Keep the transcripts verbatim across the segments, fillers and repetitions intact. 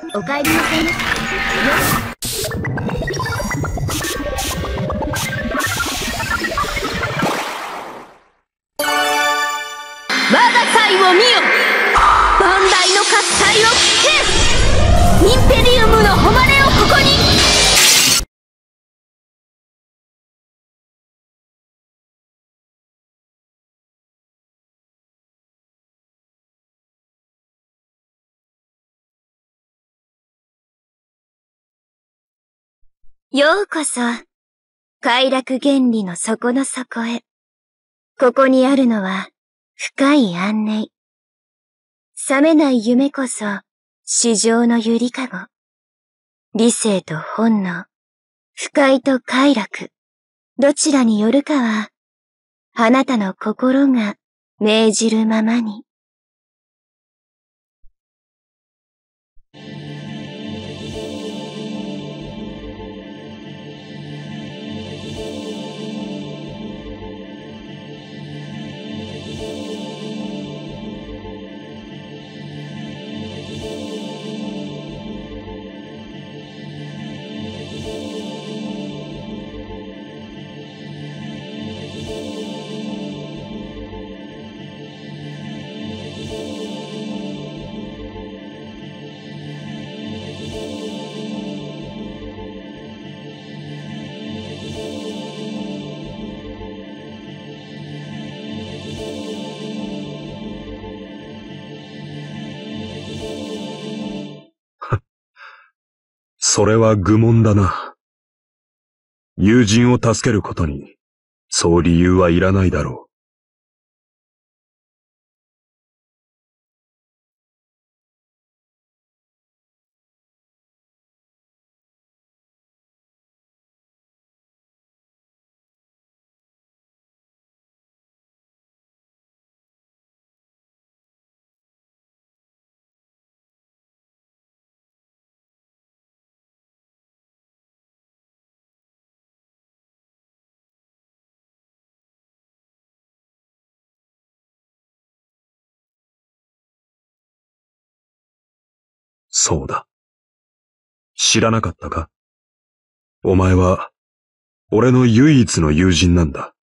お帰りなさいませ。我が才を見よ。万来の喝采を聞け。インペリウムの誉れをここに。ようこそ、快楽原理の底の底へ。ここにあるのは、深い安寧。覚めない夢こそ、至上のゆりかご。理性と本能、不快と快楽、どちらによるかは、あなたの心が命じるままに。 それは愚問だな。友人を助けることに、そう理由はいらないだろそうだ。知らなかったか？お前は、俺の唯一の友人なんだ。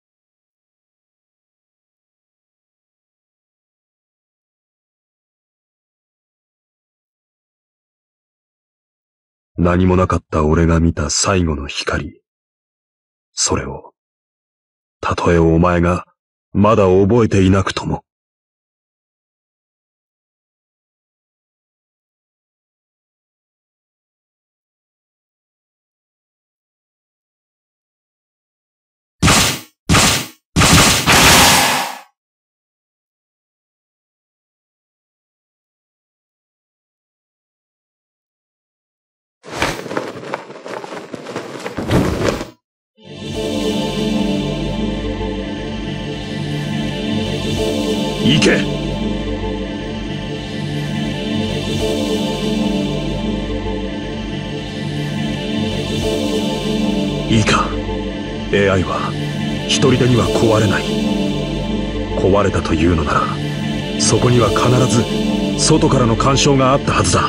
何もなかった俺が見た最後の光。それを、たとえお前がまだ覚えていなくとも。行け！いいか、エーアイ は一人でには壊れない。壊れたというのなら、そこには必ず外からの干渉があったはずだ。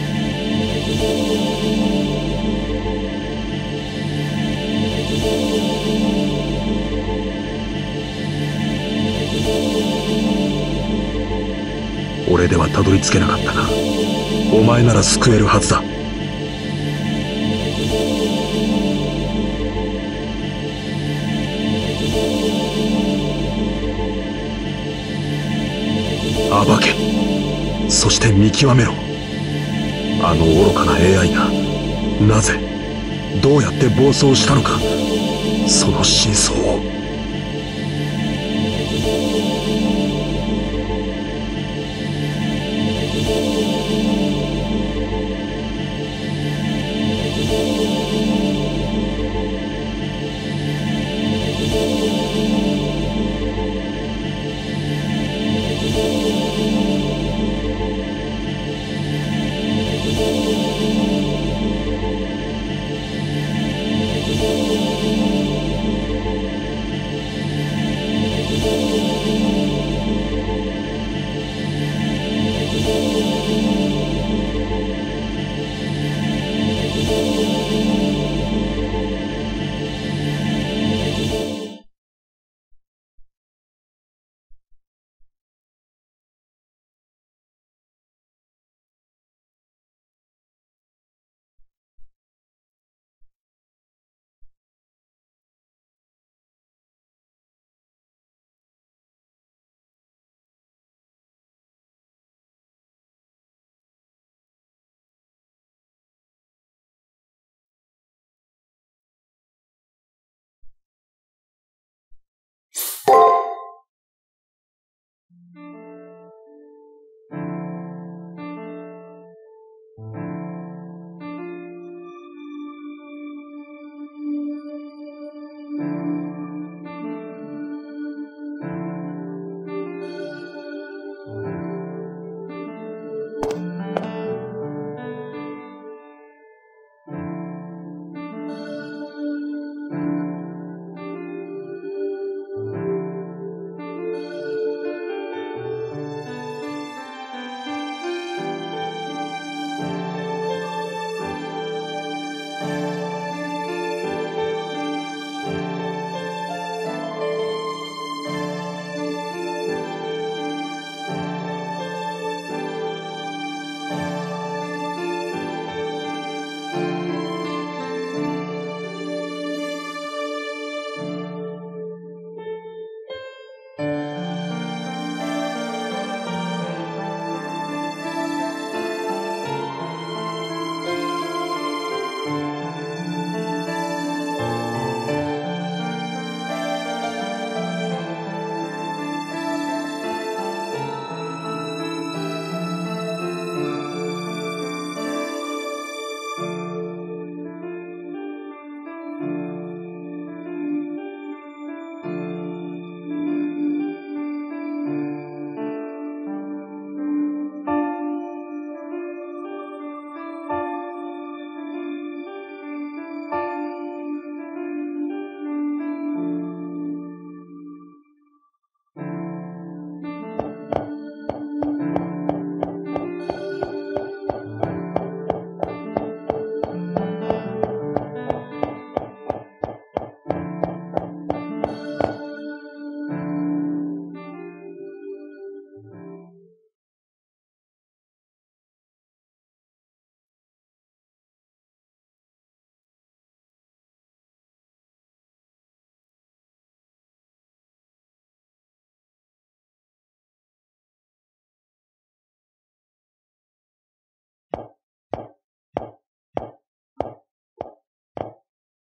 俺ではたどり着けなかったが、お前なら救えるはずだ。暴け、そして見極めろ。あの愚かな エーアイ が、なぜ、どうやって暴走したのか、その真相を。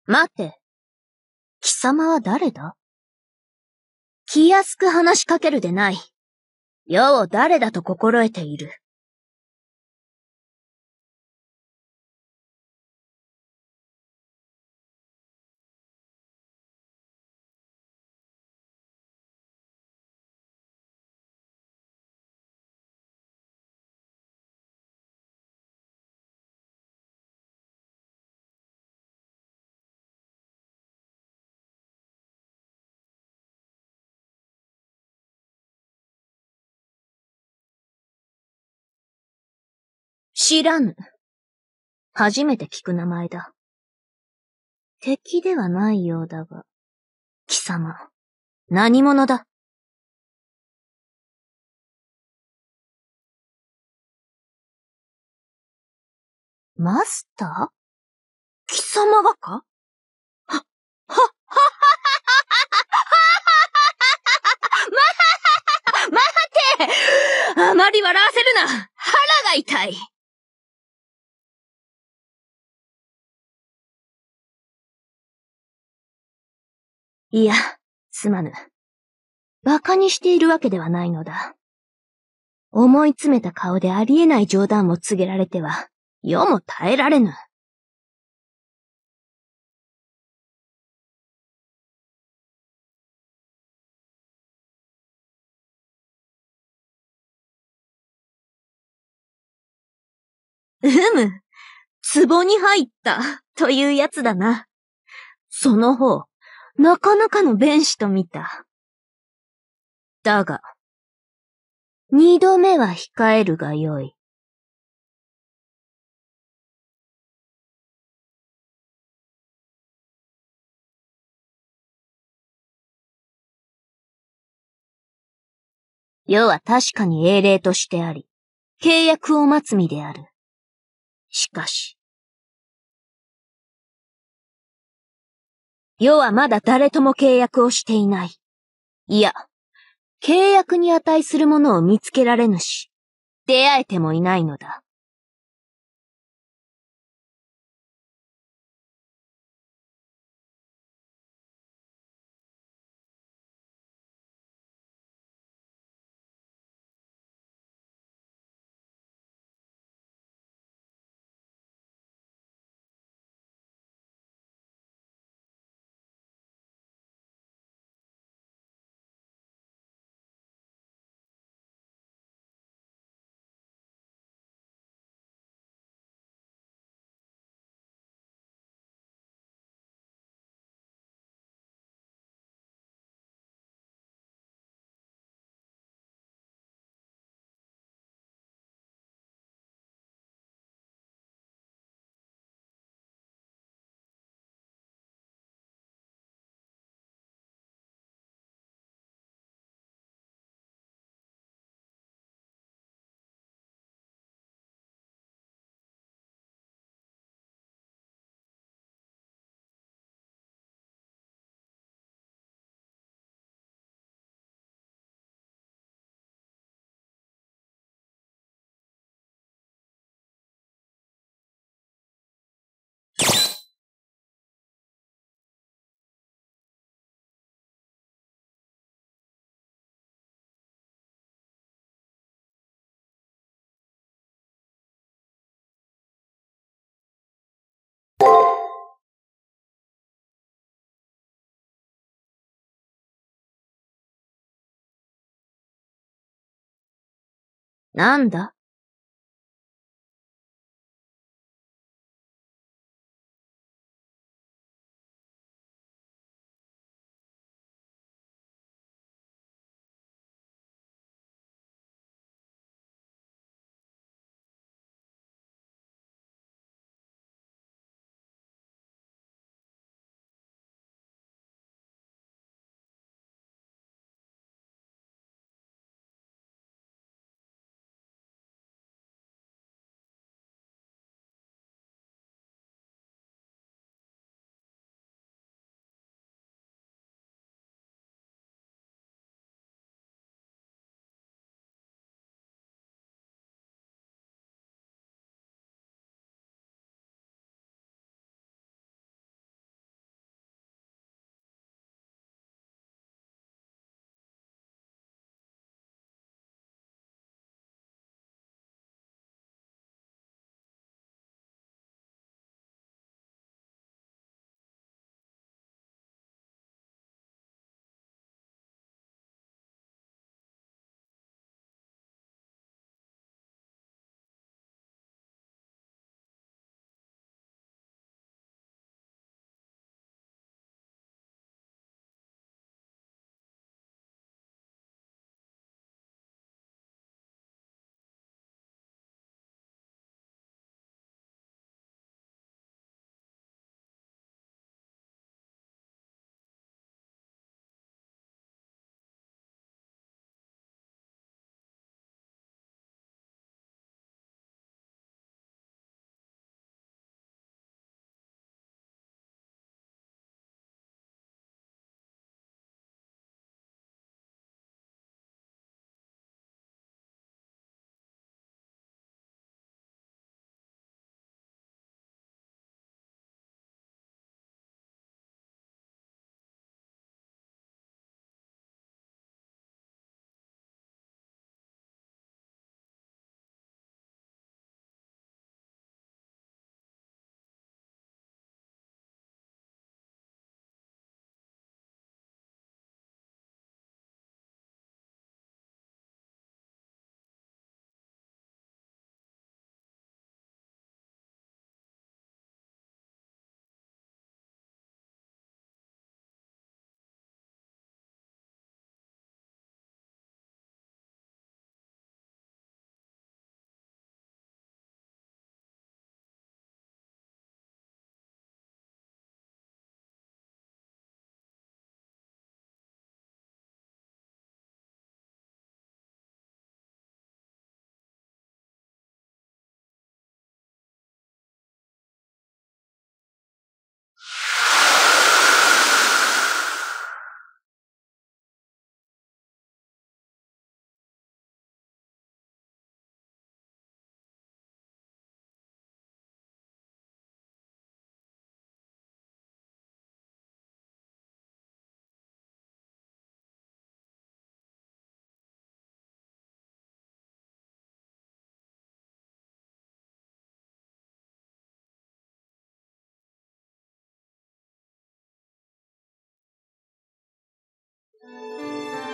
待て。貴様は誰だ？気安く話しかけるでない。世を誰だと心得ている。知らぬ。初めて聞く名前だ。敵ではないようだが、貴様、何者だ？マスター？貴様がか？は、は、は、は、は、ま、待て！あまり笑わせるな！腹が痛い！いや、すまぬ。馬鹿にしているわけではないのだ。思い詰めた顔でありえない冗談を告げられては、世も耐えられぬ。うむ、壺に入った、というやつだな。その方、なかなかの弁士と見た。だが、二度目は控えるがよい。世は確かに英霊としてあり、契約を待つ身である。しかし、世はまだ誰とも契約をしていない。いや、契約に値するものを見つけられぬし、出会えてもいないのだ。なんだ？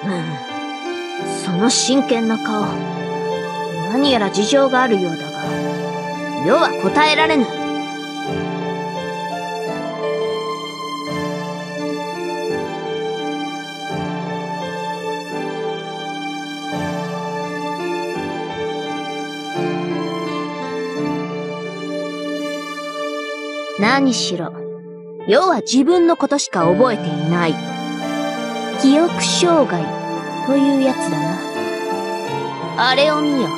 うん。その真剣な顔。何やら事情があるようだが、余は答えられぬ。何しろ、余は自分のことしか覚えていない。記憶障害というやつだな。あれを見よ。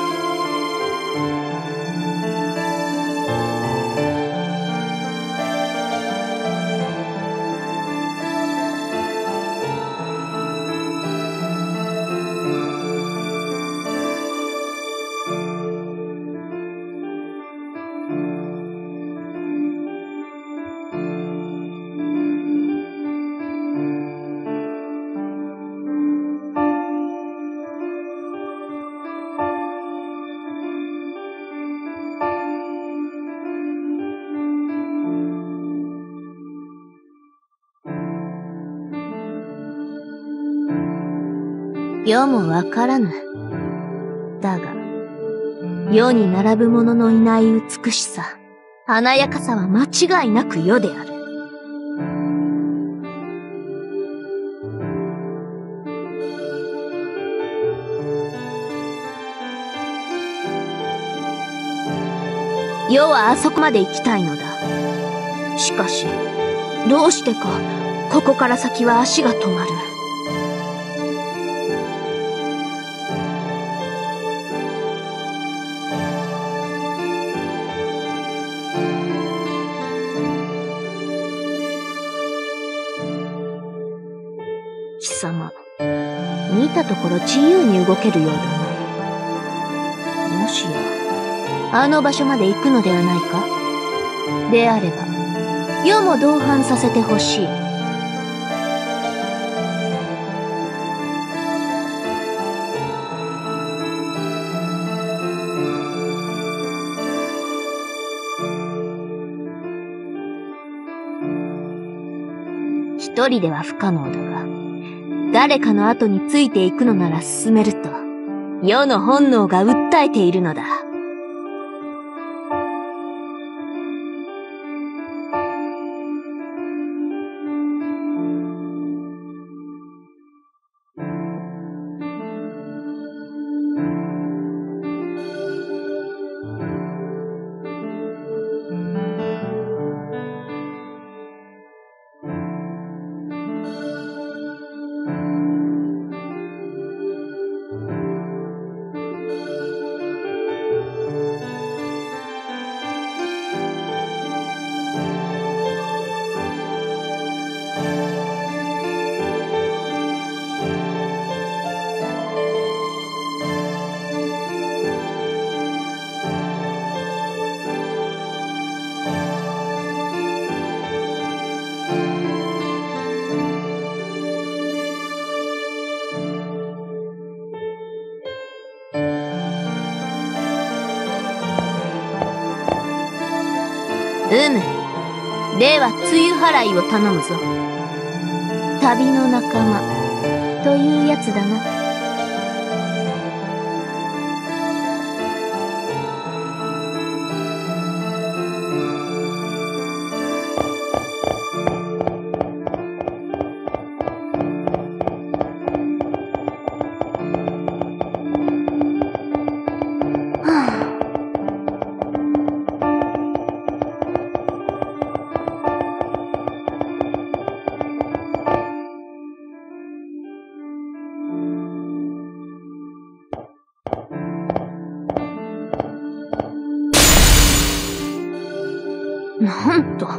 世もわからぬ。だが、世に並ぶ者のいない美しさ、華やかさは間違いなく世である。世はあそこまで行きたいのだ。しかし、どうしてか、ここから先は足が止まる。貴様、見たところ自由に動けるようだな。もしや、あの場所まで行くのではないか？であれば、世も同伴させてほしい。一人では不可能だが、誰かの後についていくのなら進めると、世の本能が訴えているのだ。うむ。では、梅雨払いを頼むぞ。旅の仲間、というやつだな。なんと。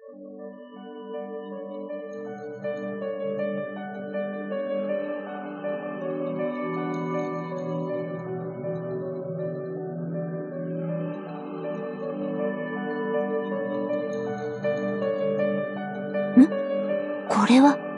これは。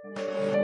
う。